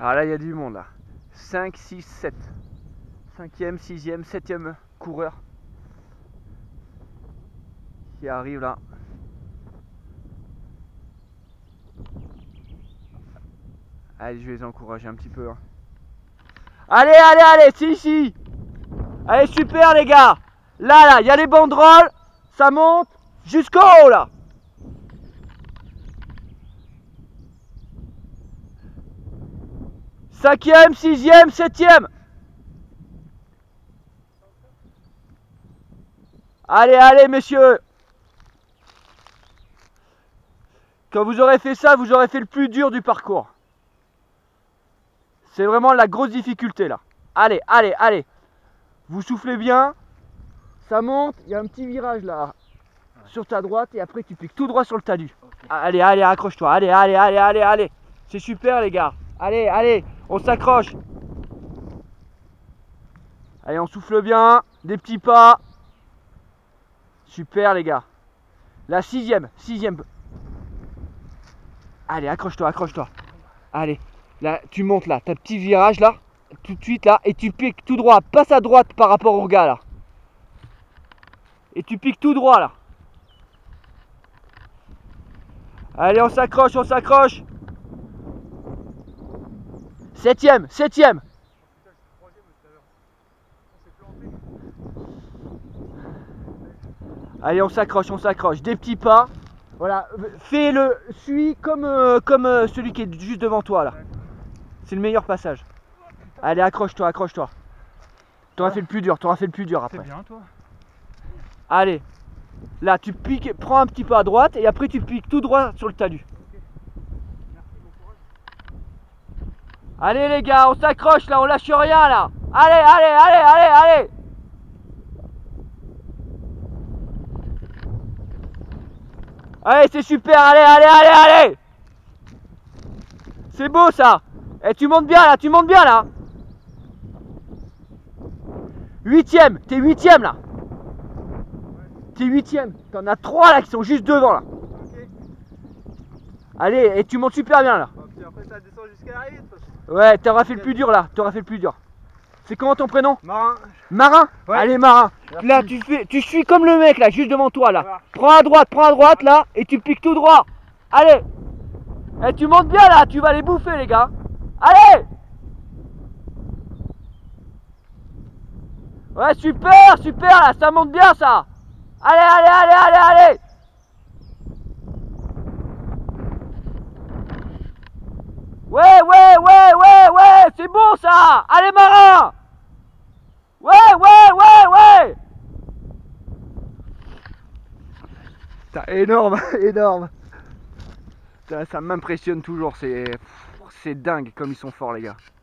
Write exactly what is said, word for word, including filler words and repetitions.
Alors là, il y a du monde là. cinq, six, sept. cinquième, sixième, septième coureur qui arrive là. Allez, je vais les encourager un petit peu. Hein. Allez, allez, allez, c'est ici. Allez, super les gars. Là, là, il y a les banderoles. Ça monte jusqu'au haut là. Cinquième, sixième, septième. Allez, allez, messieurs. Quand vous aurez fait ça, vous aurez fait le plus dur du parcours. C'est vraiment la grosse difficulté là. Allez, allez, allez. Vous soufflez bien. Ça monte. Il y a un petit virage là. Sur ta droite. Et après tu piques tout droit sur le talus. Okay. Allez, allez, accroche-toi. Allez, allez, allez, allez, allez. C'est super les gars. Allez, allez. On s'accroche. Allez, on souffle bien. Des petits pas. Super les gars. La sixième. Sixième. Allez, accroche-toi, accroche-toi. Allez. Là, tu montes là, t'as un petit virage là, tout de suite là, et tu piques tout droit, passe à droite par rapport au gars là. Et tu piques tout droit là. Allez, on s'accroche, on s'accroche. Septième, septième. Allez, on s'accroche, on s'accroche, des petits pas. Voilà, fais-le, suis comme, euh, comme euh, celui qui est juste devant toi là. C'est le meilleur passage. Allez, accroche-toi, accroche-toi. T'auras fait le plus dur, t'auras fait le plus dur après. C'est bien, toi. Allez, là tu piques, prends un petit peu à droite et après tu piques tout droit sur le talus. Okay. Merci, bon courage. Allez les gars, on s'accroche là, on lâche rien là. Allez, allez, allez, allez, allez. Allez, c'est super, allez, allez, allez, allez. C'est beau ça. Et tu montes bien là, tu montes bien là. Huitième, t'es huitième là. T'es huitième. T'en as trois là qui sont juste devant là. Okay. Allez, et tu montes super bien là. Oh, puis après ça descend jusqu'à l'arrivée de toute façon. Ouais, t'auras fait le plus dur là. T'auras fait le plus dur. C'est comment ton prénom? Marin. Marin. Ouais. Allez Marin. Merci. Là tu fais, tu suis comme le mec là, juste devant toi là. Voilà. Prends à droite, prends à droite là, et tu piques tout droit. Allez. Et tu montes bien là, tu vas les bouffer les gars. Allez. Ouais, super, super là, ça monte bien ça. Allez, allez, allez, allez, allez. Ouais, ouais, ouais, ouais, ouais, c'est bon ça. Allez Marin. Ouais, ouais, ouais, ouais. Putain, énorme, énorme. Putain, ça m'impressionne toujours, c'est c'est dingue comme ils sont forts les gars.